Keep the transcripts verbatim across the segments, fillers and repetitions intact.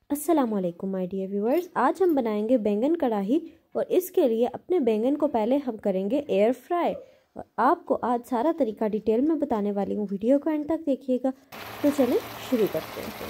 अस्सलामुअलैकुम my dear viewers, आज हम बनाएंगे बैंगन कढ़ाई। और इसके लिए अपने बैंगन को पहले हम करेंगे एयर फ्राई। और आपको आज सारा तरीका डिटेल में बताने वाली हूँ, वीडियो को एंड तक देखिएगा। तो चलें शुरू करते हैं।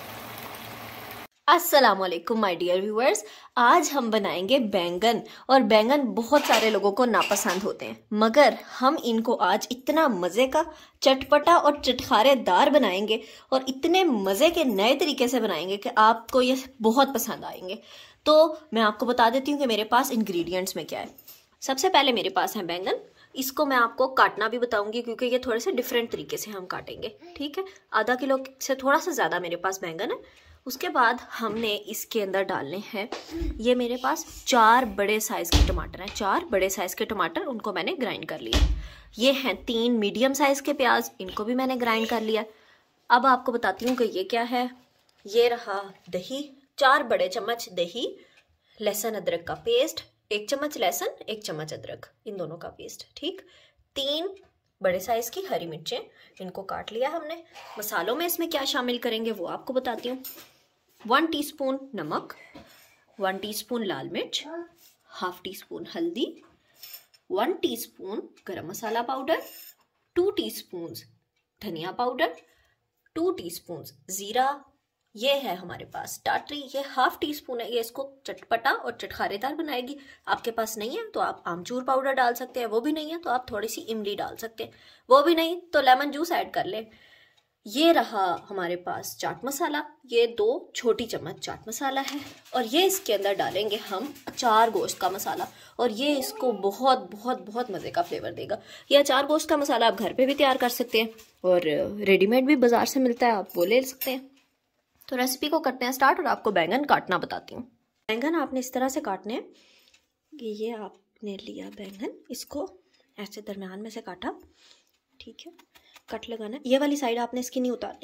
अस्सलामुअलैकुम माय डियर व्यूअर्स, आज हम बनाएंगे बैंगन। और बैंगन बहुत सारे लोगों को नापसंद होते हैं, मगर हम इनको आज इतना मज़े का, चटपटा और चटखारेदार बनाएंगे और इतने मज़े के नए तरीके से बनाएंगे कि आपको ये बहुत पसंद आएंगे। तो मैं आपको बता देती हूँ कि मेरे पास इंग्रेडिएंट्स में क्या है। सबसे पहले मेरे पास है बैंगन। इसको मैं आपको काटना भी बताऊंगी क्योंकि ये थोड़े से डिफरेंट तरीके से हम काटेंगे, ठीक है। आधा किलो से थोड़ा सा ज़्यादा मेरे पास बैंगन है। उसके बाद हमने इसके अंदर डालने हैं, ये मेरे पास चार बड़े साइज़ के टमाटर हैं। चार बड़े साइज़ के टमाटर, उनको मैंने ग्राइंड कर लिया। ये हैं तीन मीडियम साइज़ के प्याज, इनको भी मैंने ग्राइंड कर लिया। अब आपको बताती हूँ कि ये क्या है। ये रहा दही, चार बड़े चम्मच दही, लहसुन अदरक का पेस्ट, एक चम्मच लहसुन, एक चम्मच अदरक, इन दोनों का पेस्ट, ठीक। तीन बड़े साइज की हरी मिर्चें, इनको काट लिया हमने। मसालों में इसमें क्या शामिल करेंगे वो आपको बताती हूँ। वन टीस्पून नमक, वन टीस्पून लाल मिर्च, हाफ टी स्पून हल्दी, one teaspoon garam masala powder, two teaspoon धनिया पाउडर, टू टीस्पून जीरा। ये है हमारे पास टाटरी, ये हाफ टी स्पून है। ये इसको चटपटा और चटखारेदार बनाएगी। आपके पास नहीं है तो आप आमचूर पाउडर डाल सकते हैं, वो भी नहीं है तो आप थोड़ी सी इमली डाल सकते हैं, वो भी नहीं तो लेमन जूस ऐड कर ले। ये रहा हमारे पास चाट मसाला, ये दो छोटी चम्मच चाट मसाला है। और ये इसके अंदर डालेंगे हम अचार गोश्त का मसाला, और ये इसको बहुत बहुत बहुत मज़े का फ्लेवर देगा। ये अचार गोश्त का मसाला आप घर पे भी तैयार कर सकते हैं और रेडीमेड भी बाजार से मिलता है, आप वो ले सकते हैं। तो रेसिपी को करते हैं स्टार्ट और आपको बैंगन काटना बताती हूँ। बैंगन आपने इस तरह से काटने हैं कि ये आपने लिया बैंगन, इसको ऐसे दरमियान में से काटा, ठीक है। कट लगाना, ये वाली साइड आपने इसकी नहीं उतारनी,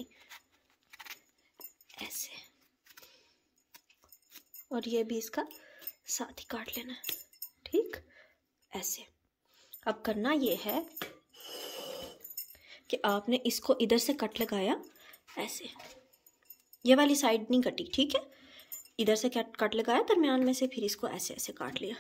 ऐसे। और ये भी इसका साथ ही काट लेना, ठीक, ऐसे। अब करना ये है कि आपने इसको इधर से कट लगाया ऐसे, ये वाली साइड नहीं कटी, ठीक है। इधर से कट कट लगाया दरमियान में से, फिर इसको ऐसे ऐसे काट लिया,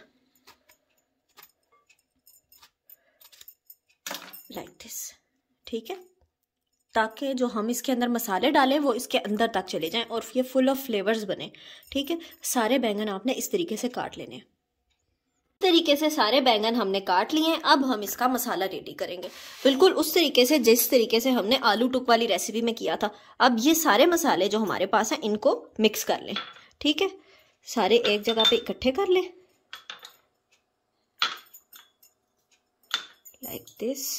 लाइक दिस, ठीक है। ताकि जो हम इसके अंदर मसाले डालें वो इसके अंदर तक चले जाएं और ये फुल ऑफ फ्लेवर्स बने, ठीक है। सारे बैंगन आपने इस तरीके से काट लेने। इस तरीके से सारे बैंगन हमने काट लिए हैं। अब हम इसका मसाला रेडी करेंगे, बिल्कुल उस तरीके से जिस तरीके से हमने आलू टुक वाली रेसिपी में किया था। अब ये सारे मसाले जो हमारे पास हैं इनको मिक्स कर लें, ठीक है। सारे एक जगह पे इकट्ठे कर लें, लाइक दिस।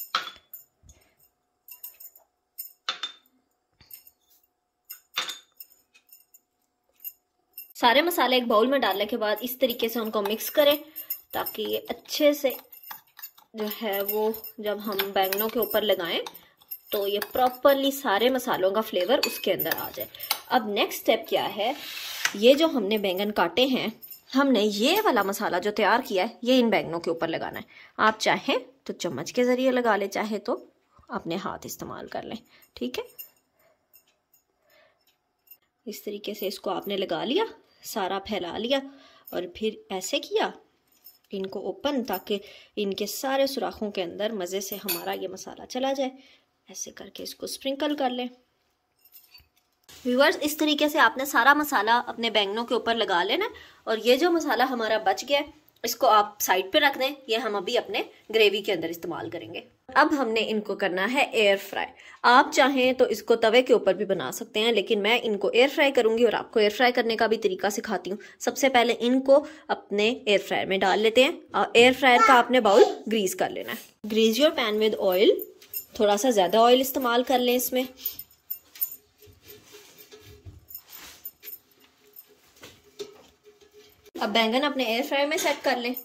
सारे मसाले एक बाउल में डालने के बाद इस तरीके से उनको मिक्स करें ताकि ये अच्छे से जो है वो जब हम बैंगनों के ऊपर लगाएं तो ये प्रॉपरली सारे मसालों का फ्लेवर उसके अंदर आ जाए। अब नेक्स्ट स्टेप क्या है, ये जो हमने बैंगन काटे हैं, हमने ये वाला मसाला जो तैयार किया है ये इन बैंगनों के ऊपर लगाना है। आप चाहें तो चम्मच के ज़रिए लगा लें, चाहे तो अपने हाथ इस्तेमाल कर लें, ठीक है। इस तरीके से इसको आपने लगा लिया, सारा फैला लिया और फिर ऐसे किया इनको ओपन, ताकि इनके सारे सुराखों के अंदर मज़े से हमारा ये मसाला चला जाए। ऐसे करके इसको स्प्रिंकल कर लें। व्यूअर्स, इस तरीके से आपने सारा मसाला अपने बैंगनों के ऊपर लगा लेना। और ये जो मसाला हमारा बच गया इसको आप साइड पे रख दें, ये हम अभी अपने ग्रेवी के अंदर इस्तेमाल करेंगे। अब हमने इनको करना है एयर फ्राई। आप चाहें तो इसको तवे के ऊपर भी बना सकते हैं, लेकिन मैं इनको एयर फ्राई करूंगी और आपको एयर फ्राई करने का भी तरीका सिखाती हूँ। सबसे पहले इनको अपने एयर फ्रायर में डाल लेते हैं। और एयर फ्रायर का आपने बाउल ग्रीस कर लेना है। Grease your pan with oil, थोड़ा सा ज़्यादा ऑयल इस्तेमाल कर लें इसमें। अब बैंगन अपने एयर फ्रायर में सेट कर लें।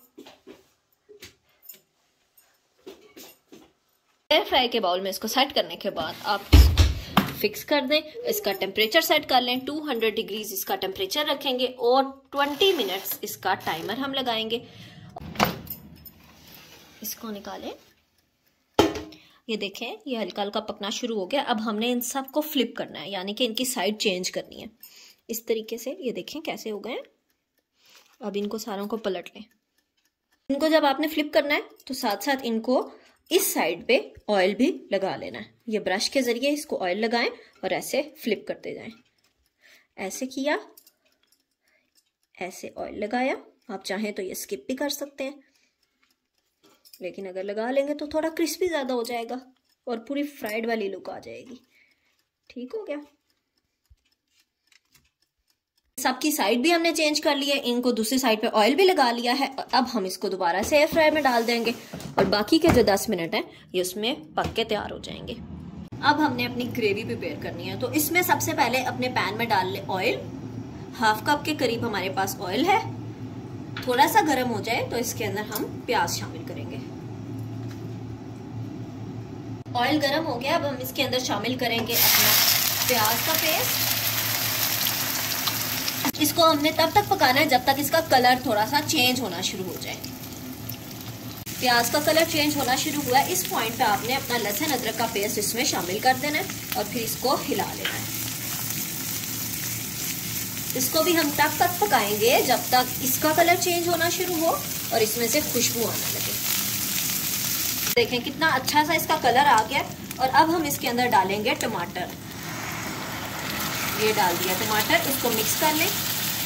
एयर फ्राई के बाउल में इसको सेट करने के बाद आप फिक्स कर दें। इसका टेम्परेचर सेट कर लें, टू हंड्रेड डिग्रीज इसका टेम्परेचर रखेंगे और ट्वेंटी मिनट्स इसका टाइमर हम लगाएंगे। इसको निकालें, ये देखें ये हल्का हल्का पकना शुरू हो गया। अब हमने इन सब को फ्लिप करना है, यानी कि इनकी साइड चेंज करनी है। इस तरीके से। ये देखें कैसे हो गए। अब इनको सारों को पलट लें। इनको जब आपने फ्लिप करना है तो साथ साथ इनको इस साइड पे ऑयल भी लगा लेना है। ये ब्रश के जरिए इसको ऑयल लगाएं और ऐसे फ्लिप करते जाएं। ऐसे किया, ऐसे ऑयल लगाया। आप चाहें तो ये स्किप भी कर सकते हैं, लेकिन अगर लगा लेंगे तो थोड़ा क्रिस्पी ज्यादा हो जाएगा और पूरी फ्राइड वाली लुक आ जाएगी। ठीक हो गया। सबकी साइड भी हमने चेंज कर लिया है। इनको दूसरी साइड पे ऑयल भी लगा लिया है। और अब हम इसको दोबारा से एयर फ्रायर में डाल देंगे और बाकी के जो दस मिनट हैं ये उसमें पक के तैयार हो जाएंगे। अब हमने अपनी ग्रेवी प्रिपेयर करनी है। तो इसमें सबसे पहले अपने पैन में डाल ले ऑयल। हाफ कप के करीब हमारे पास ऑयल है। थोड़ा सा गर्म हो जाए तो इसके अंदर हम प्याज शामिल करेंगे। ऑयल गर्म हो गया। अब हम इसके अंदर शामिल करेंगे अपना प्याज का पेस्ट। इसको हमने तब तक पकाना है जब तक इसका कलर थोड़ा सा चेंज होना शुरू हो जाए। प्याज का कलर चेंज होना शुरू हुआ है। इस पॉइंट पे आपने अपना लहसुन अदरक का पेस्ट इसमें शामिल कर देना है और फिर इसको हिला लेना है। इसको भी हम तब तक पकाएंगे जब तक इसका कलर चेंज होना शुरू हो और इसमें से खुशबू आने लगे। देखें कितना अच्छा सा इसका कलर आ गया। और अब हम इसके अंदर डालेंगे टमाटर। ये डाल दिया टमाटर। इसको मिक्स कर लें।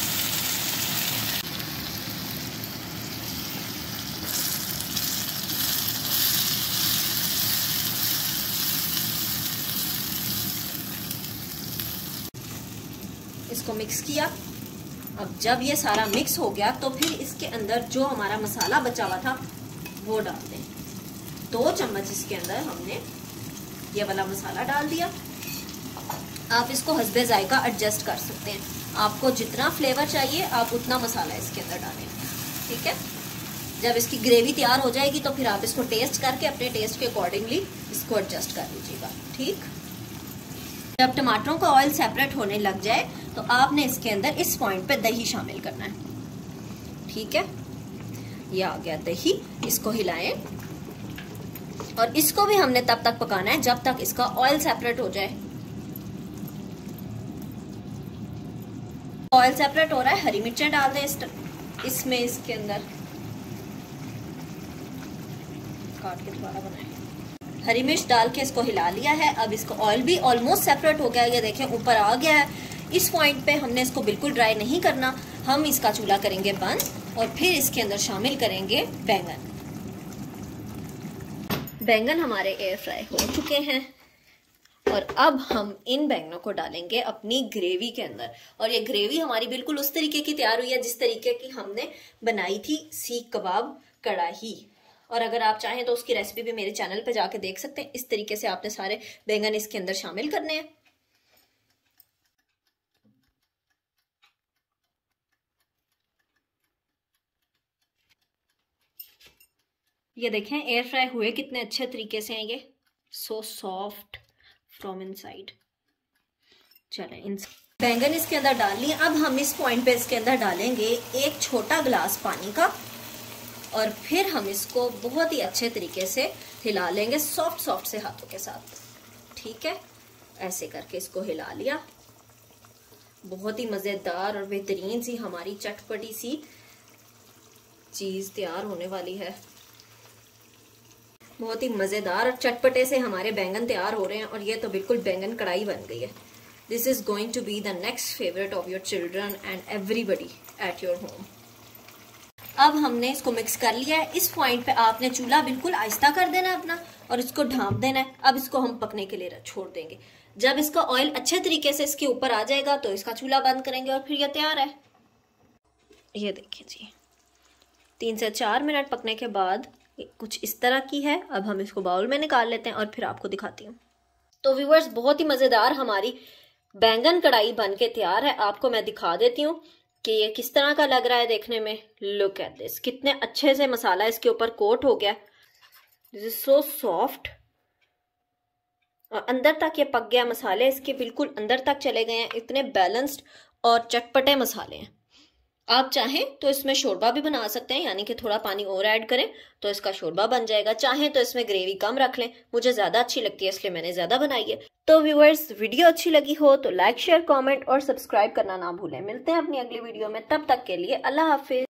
इसको मिक्स किया। अब जब ये सारा मिक्स हो गया तो फिर इसके अंदर जो हमारा मसाला बचा हुआ था वो डाल दें। दो चम्मच इसके अंदर हमने ये वाला मसाला डाल दिया। आप इसको हस्बे जायका एडजस्ट कर सकते हैं। आपको जितना फ्लेवर चाहिए आप उतना मसाला इसके अंदर डालें। ठीक है। जब इसकी ग्रेवी तैयार हो जाएगी तो फिर आप इसको टेस्ट करके अपने टेस्ट के अकॉर्डिंगली इसको एडजस्ट कर लीजिएगा। ठीक। जब टमाटरों का ऑयल सेपरेट होने लग जाए तो आपने इसके अंदर इस पॉइंट पे दही शामिल करना है। ठीक है। ये आ गया दही। इसको हिलाएं और इसको भी हमने तब तक पकाना है जब तक इसका ऑयल सेपरेट हो जाए। ऑयल सेपरेट हो रहा है। हरी मिर्चें डाल दें इस इसमें इसके अंदर काट के दोबारा बनाएं। हरी मिर्च डाल के इसको हिला लिया है। अब इसको ऑयल भी ऑलमोस्ट सेपरेट हो गया। ये देखें ऊपर आ गया है। इस पॉइंट पे हमने इसको बिल्कुल ड्राई नहीं करना। हम इसका चूल्हा करेंगे बंद और फिर इसके अंदर शामिल करेंगे बैंगन। बैंगन हमारे एयर फ्राई हो चुके हैं और अब हम इन बैंगनों को डालेंगे अपनी ग्रेवी के अंदर। और ये ग्रेवी हमारी बिल्कुल उस तरीके की तैयार हुई है जिस तरीके की हमने बनाई थी सीख कबाब कढ़ाई। और अगर आप चाहें तो उसकी रेसिपी भी मेरे चैनल पे जाके देख सकते हैं। इस तरीके से आपने सारे बैंगन इसके अंदर शामिल करने हैं। ये देखें एयर फ्राई हुए कितने अच्छे तरीके से हैं। ये सो सॉफ्ट फ्रॉम इनसाइड। चलें इन बैंगन इसके अंदर डाल लिए। अब हम इस पॉइंट पे इसके अंदर डालेंगे एक छोटा गिलास पानी का और फिर हम इसको बहुत ही अच्छे तरीके से हिला लेंगे सॉफ्ट सॉफ्ट से हाथों के साथ। ठीक है। ऐसे करके इसको हिला लिया। बहुत ही मजेदार और बेहतरीन सी हमारी चटपटी सी चीज तैयार होने वाली है। बहुत ही मजेदार और चटपटे से हमारे बैंगन तैयार हो रहे हैं और ये तो बिल्कुल बैंगन कढ़ाई बन गई है। This is going to be the next favourite of your children and everybody at your home. अब हमने इसको मिक्स कर लिया है। इस पॉइंट पे आपने चूल्हा बिल्कुल आहिस्ता कर देना है अपना और इसको ढांप देना है। अब इसको हम पकने के लिए छोड़ देंगे। जब इसका ऑयल अच्छे तरीके से इसके ऊपर आ जाएगा तो इसका चूल्हा बंद करेंगे और फिर ये तैयार है। ये देखिए जी, तीन से चार मिनट पकने के बाद कुछ इस तरह की है। अब हम इसको बाउल में निकाल लेते हैं और फिर आपको दिखाती हूँ। तो व्यूअर्स बहुत ही मजेदार हमारी बैंगन कढ़ाई बन के तैयार है। आपको मैं दिखा देती हूँ कि ये किस तरह का लग रहा है देखने में। लुक एट दिस, कितने अच्छे से मसाला इसके ऊपर कोट हो गया। दिस इज सो सॉफ्ट और अंदर तक ये पक गया। मसाले इसके बिल्कुल अंदर तक चले गए हैं। इतने बैलेंस्ड और चटपटे मसाले हैं। आप चाहें तो इसमें शोरबा भी बना सकते हैं, यानी कि थोड़ा पानी और ऐड करें तो इसका शोरबा बन जाएगा। चाहें तो इसमें ग्रेवी कम रख लें, मुझे ज्यादा अच्छी लगती है इसलिए मैंने ज्यादा बनाई है। तो व्यूअर्स, वीडियो अच्छी लगी हो तो लाइक शेयर कमेंट और सब्सक्राइब करना ना भूलें। मिलते हैं अपनी अगली वीडियो में, तब तक के लिए अल्लाह हाफिज।